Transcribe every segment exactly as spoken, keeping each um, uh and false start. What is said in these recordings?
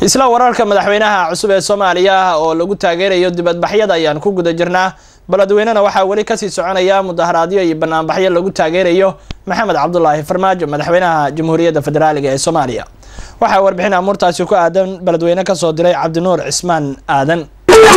isla wararka madaxweynaha cusub ee Soomaaliya oo lagu taageerayo dibadbaxyada ayaan ku guda jirnaa baladweynena waxa wali ka sii soconaya mudaharaadyo iyo banaanbaxyo lagu taageerayo Maxamed Cabdullaahi Farmaajo madaxweynaha Jamhuuriyadda Federaalka ee Soomaaliya waxa warbixin amurtaasi ku aadan baladweyne ka soo diray Cabdinuur Cismaan Aadan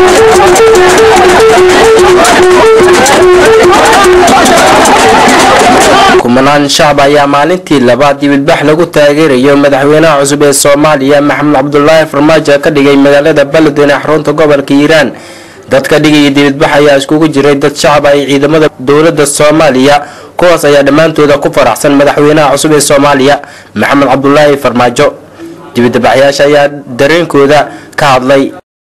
kumanaan shacab ayaa maalintii labaad dibadbax lagu taageerayo madaxweynaha cusub ee Soomaaliya Maxamed Cabdullaahi Farmaajo ka dhigay magaalada Baladweyne xarunta gobolka Hiiraan dadka dhigay dibadbax ayaa iskugu jiray dad shacab ay ciidamada dawladda Soomaaliya kuwaas ayaa dhamaantooda ku faraxsan madaxweynaha cusub ee Soomaaliya Maxamed Cabdullaahi Farmaajo dibadbaxyaasha ayaa dareenkooda ka hadlay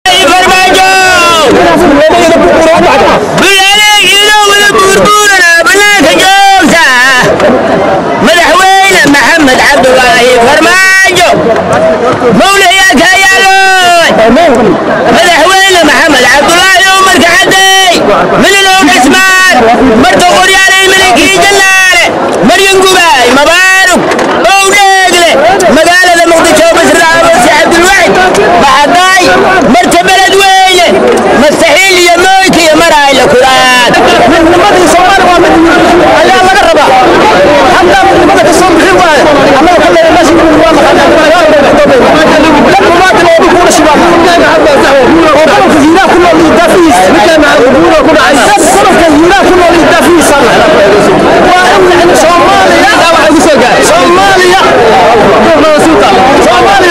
مدحوينه محمد عبد الله فرماجو موليات هيالو مدحوينه محمد عبد الله يوم الكعدي من اليوم عثمان مرتو قريالي ملكي جلالي مريم قباي مبارك اوليقلي مقالة مقدشو بسر عباسي عبد الوحيد بعداي مرتو بلدوينه مستحيل يموت يا مراي لكرات من مدى صومال ومن ايام مقربة حتى من مدى الصوم خيوان عمال كل الناس يقولون والله لكم ما تلاقوا يقولون الشباب وقالوا في هنا كله اللي يدافيس يقولوا كل عايز قالوا في هنا كله اللي يدافيس وأن صوماليا صوماليا صوماليا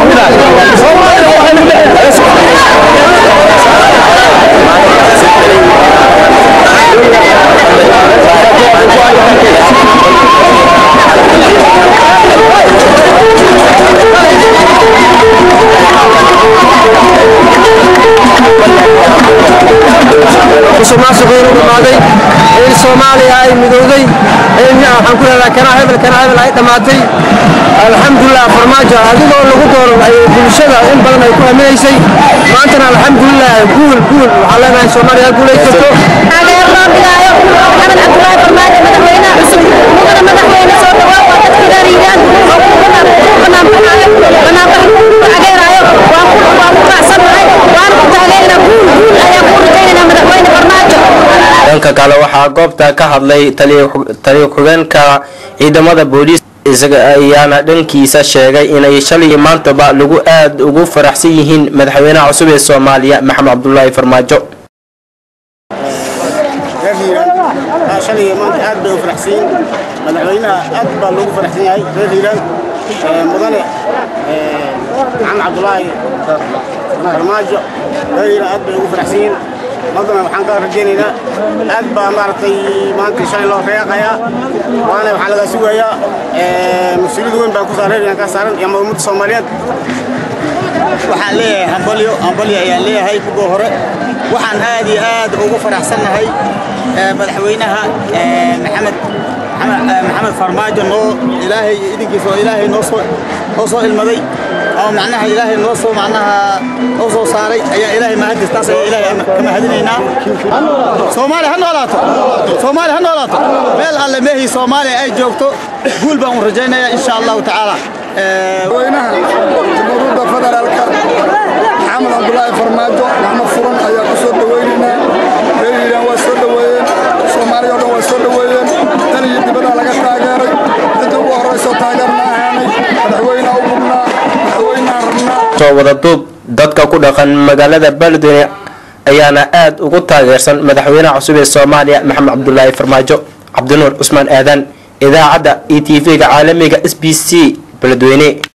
سوماسوغيرو دماداي ee Soomaaliya ay midowday ee waxaan ku leeyahay kana hebel kana hebel ay dhamaatay alxamdulillah Farmaajo adigoo lagu dooro ay bulshada in badan ay ku ameeysay maanta alxamdulillah guul guul waxa leenahay Soomaaliya guulaysato adeer Rabiayo Maxamed Cabdullaahi Farmaajo madaxweynaha cusub mudane madaxweyne soo dhawaad waa dadka reeriyaan oo ku banaan banaan banaan ageerayo waa ku waa ku raacsanahay waan ku taageerina guul guul ayaa ku rajayna madaxweyne Farmaajo dhanka kale waxa goobta ka hadlay taliye ku-xigeenka ciidamada booliiska isaga ayaana dhankiisa sheegay inay shalay maantaba lagu aad ugu faraxsan yihiin madaxweynaha cusub ee Soomaaliya Maxamed Cabdullaahi Farmaajo shalay maanta aad bay u faraxsan madaxweynaha aad baa lagu faraxsan yahay reer Hiiraan mudane Maxamed Cabdullaahi Farmaajo reer Hiiraan aad bay ugu faraxsan مدن waxaan ka rajaynaynaa aad baa maartay maanta shalay loo reeqaya waana waxa laga sugayaa ee mas'uuliyad weyn baa ku saaran ka saaran iyo ummadda Soomaaliyeed waxa leeyahay hambalyo hambalyo ayaa leeyahay ugu hore waxaan aad iyo aad ugu faraxsanahay madaxweynaha Maxamed محمد فرماجو نو إلهي إديكي سو إلهي نوصو نوصو المضي أو معناها إلهي نوصو معناها نوصو صاري أي إلهي ما هدي استاسي إلهي كما هدينا سومالي هنولاتو سومالي هنولاتو ميل الله مهي سومالي أي جوكتو قول بأن رجينا إن شاء الله تعالى وينها جمهورية فدرالك محمد عبد الله فرماجو محمد فرن أيا كسر دويننا بيننا وسر دوين سومالي يوم وسر دوين تاني يدبنا لك تاجري تدو ورئيس تاجرنا هاني مدحوينا وقمنا مدحوينا رمنا soo wada duub dadka ku dhaqan magaalada Baladweyne ayaana aad ugu taageersan madaxweynaha cusub ee Soomaaliya Maxamed Cabdullaahi Farmaajo Cabdinuur Cismaan Aadan idaacada E T V-ga caalamiga S B C Baladweyne